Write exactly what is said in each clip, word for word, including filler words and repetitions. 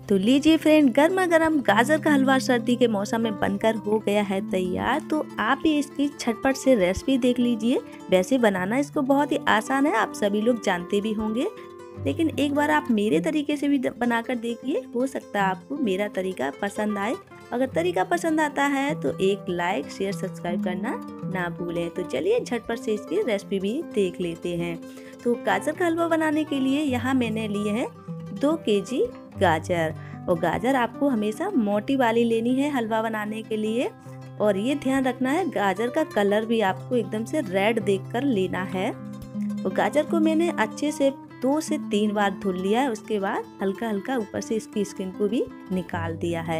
तो लीजिए फ्रेंड, गर्मा गर्म गाजर का हलवा सर्दी के मौसम में बनकर हो गया है तैयार। तो आप भी इसकी झटपट से रेसिपी देख लीजिए। वैसे बनाना इसको बहुत ही आसान है, आप सभी लोग जानते भी होंगे, लेकिन एक बार आप मेरे तरीके से भी बनाकर देखिए, हो सकता है आपको मेरा तरीका पसंद आए। अगर तरीका पसंद आता है तो एक लाइक शेयर सब्सक्राइब करना ना भूलें। तो चलिए झटपट से इसकी रेसिपी भी देख लेते हैं। तो गाजर का हलवा बनाने के लिए यहाँ मैंने लिए हैं दो केजी गाजर। और गाजर आपको हमेशा मोटी वाली लेनी है हलवा बनाने के लिए। और ये ध्यान रखना है गाजर का कलर भी आपको एकदम से रेड देखकर लेना है। तो गाजर को मैंने अच्छे से दो से तीन बार धुल लिया है। उसके बाद हल्का हल्का ऊपर से इसकी स्किन को भी निकाल दिया है।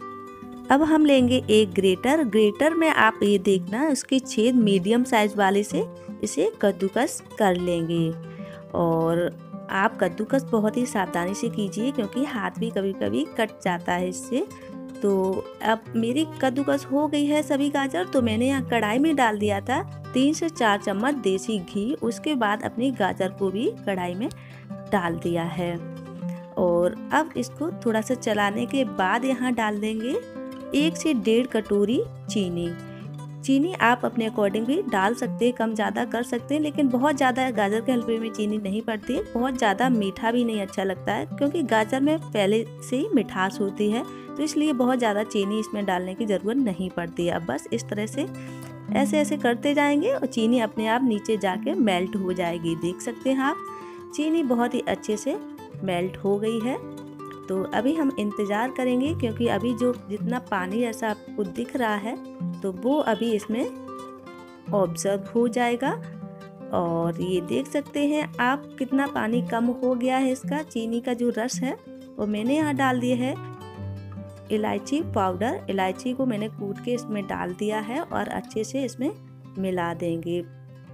अब हम लेंगे एक ग्रेटर। ग्रेटर में आप ये देखना उसके छेद मीडियम साइज वाले से इसे कद्दूकस कर लेंगे। और आप कद्दूकस बहुत ही सावधानी से कीजिए, क्योंकि हाथ भी कभी कभी कट जाता है इससे। तो अब मेरी कद्दूकस हो गई है सभी गाजर। तो मैंने यहाँ कढ़ाई में डाल दिया था तीन से चार चम्मच देसी घी। उसके बाद अपनी गाजर को भी कढ़ाई में डाल दिया है। और अब इसको थोड़ा सा चलाने के बाद यहाँ डाल देंगे एक से डेढ़ कटोरी चीनी। चीनी आप अपने अकॉर्डिंग भी डाल सकते हैं, कम ज़्यादा कर सकते हैं, लेकिन बहुत ज़्यादा गाजर के हलवे में चीनी नहीं पड़ती है। बहुत ज़्यादा मीठा भी नहीं अच्छा लगता है, क्योंकि गाजर में पहले से ही मिठास होती है, तो इसलिए बहुत ज़्यादा चीनी इसमें डालने की ज़रूरत नहीं पड़ती है। अब बस इस तरह से ऐसे ऐसे करते जाएंगे और चीनी अपने आप नीचे जाके मेल्ट हो जाएगी। देख सकते हैं आप, चीनी बहुत ही अच्छे से मेल्ट हो गई है। तो अभी हम इंतज़ार करेंगे, क्योंकि अभी जो जितना पानी ऐसा आपको दिख रहा है तो वो अभी इसमें ऑब्जर्व हो जाएगा। और ये देख सकते हैं आप कितना पानी कम हो गया है इसका। चीनी का जो रस है वो मैंने यहाँ डाल दिया है इलायची पाउडर। इलायची को मैंने कूट के इसमें डाल दिया है और अच्छे से इसमें मिला देंगे।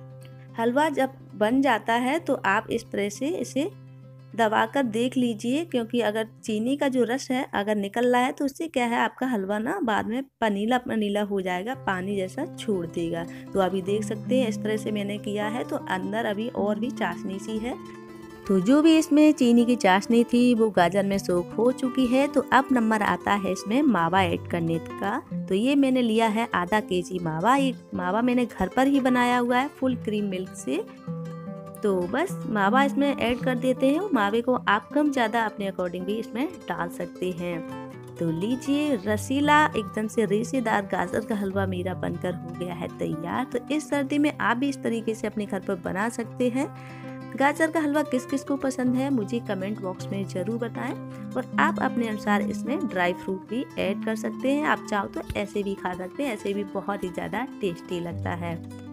हलवा जब बन जाता है तो आप इस तरह से इसे दबाकर देख लीजिए, क्योंकि अगर चीनी का जो रस है अगर निकल रहा है तो उससे क्या है आपका हलवा ना बाद में पनीला पनीला हो जाएगा, पानी जैसा छोड़ देगा। तो अभी देख सकते हैं इस तरह से मैंने किया है। तो अंदर अभी और भी चाशनी सी है। तो जो भी इसमें चीनी की चाशनी थी वो गाजर में सोख हो चुकी है। तो अब नंबर आता है इसमें मावा ऐड करने का। तो ये मैंने लिया है आधा के जी मावा। ये मावा मैंने घर पर ही बनाया हुआ है फुल क्रीम मिल्क से। तो बस मावा इसमें ऐड कर देते हैं। मावे को आप कम ज़्यादा अपने अकॉर्डिंग भी इसमें डाल सकते हैं। तो लीजिए, रसीला एकदम से रेशेदार गाजर का हलवा मेरा बनकर हो गया है तैयार। तो इस सर्दी में आप भी इस तरीके से अपने घर पर बना सकते हैं। गाजर का हलवा किस किस को पसंद है मुझे कमेंट बॉक्स में ज़रूर बताएं। और आप अपने अनुसार इसमें ड्राई फ्रूट भी ऐड कर सकते हैं। आप चाहो तो ऐसे भी खा सकते हैं, ऐसे भी बहुत ही ज़्यादा टेस्टी लगता है।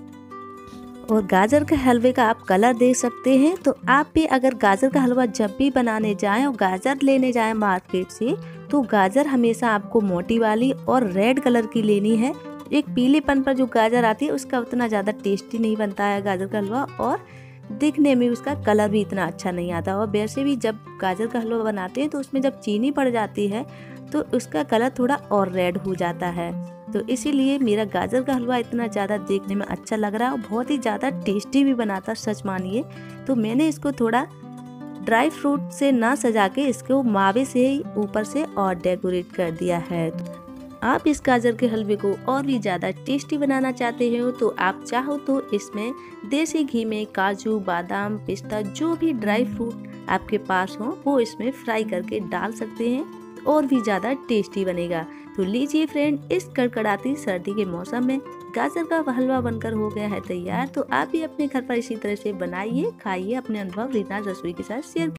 और गाजर के हलवे का आप कलर देख सकते हैं। तो आप भी अगर गाजर का हलवा जब भी बनाने जाएं और गाजर लेने जाएं मार्केट से, तो गाजर हमेशा आपको मोटी वाली और रेड कलर की लेनी है। एक पीलेपन पर जो गाजर आती है उसका उतना ज़्यादा टेस्टी नहीं बनता है गाजर का हलवा, और दिखने में उसका कलर भी इतना अच्छा नहीं आता। और वैसे भी जब गाजर का हलवा बनाते हैं तो उसमें जब चीनी पड़ जाती है तो उसका कलर थोड़ा और रेड हो जाता है। तो इसीलिए मेरा गाजर का हलवा इतना ज़्यादा देखने में अच्छा लग रहा है और बहुत ही ज़्यादा टेस्टी भी बनाता, सच मानिए। तो मैंने इसको थोड़ा ड्राई फ्रूट से ना सजा के इसको मावे से ही ऊपर से और डेकोरेट कर दिया है। आप इस गाजर के हलवे को और भी ज़्यादा टेस्टी बनाना चाहते हो तो आप चाहो तो इसमें देसी घी में काजू, बादाम, पिस्ता, जो भी ड्राई फ्रूट आपके पास हो वो इसमें फ्राई करके डाल सकते हैं, और भी ज़्यादा टेस्टी बनेगा। तो लीजिए फ्रेंड, इस कड़कड़ाती सर्दी के मौसम में गाजर का हलवा बनकर हो गया है तैयार। तो आप भी अपने घर पर इसी तरह से बनाइए, खाइए, अपने अनुभव रीना रसोई के साथ शेयर